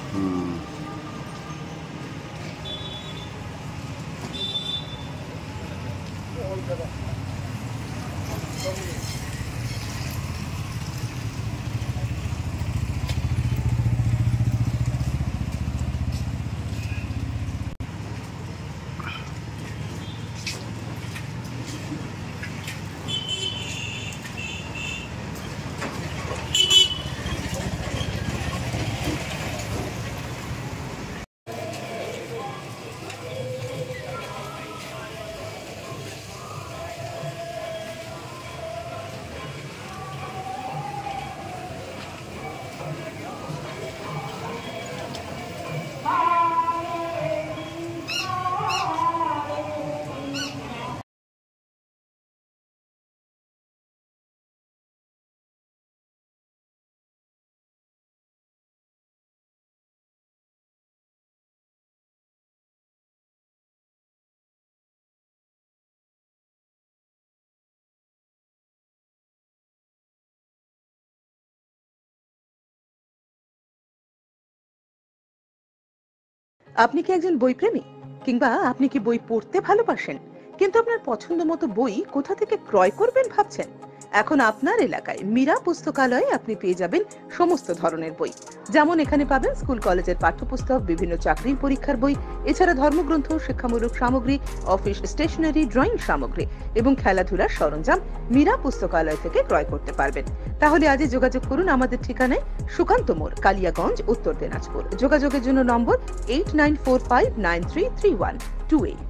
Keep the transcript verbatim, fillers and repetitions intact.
হুম। আপনি কি একজন বইপ্রেমী? কিংবা আপনি কি বই পড়তে ভালোবাসেন, কিন্তু আপনার পছন্দ মতো বই কোথা থেকে ক্রয় করবেন ভাবছেন? এখন আপনার এলাকায় মীরা পুস্তকালয়ে আপনি পেয়ে যাবেন সমস্ত ধরনের বই। যেমন এখানে পাবেন স্কুল কলেজের পাঠ্যপুস্তক, বিভিন্ন চাকরির পরীক্ষার বই, এছাড়া ধর্মগ্রন্থ, শিক্ষামূলক সামগ্রী, অফিস স্টেশনারি, ড্রয়িং সামগ্রী এবং খেলাধুলার সরঞ্জাম মীরা পুস্তকালয় থেকে ক্রয় করতে পারবেন। তাহলে আজই যোগাযোগ করুন আমাদের ঠিকানায়, সুকান্ত মোড়, কালিয়াগঞ্জ, উত্তর দিনাজপুর। যোগাযোগের জন্য নম্বর eight nine four five nine three three one two eight.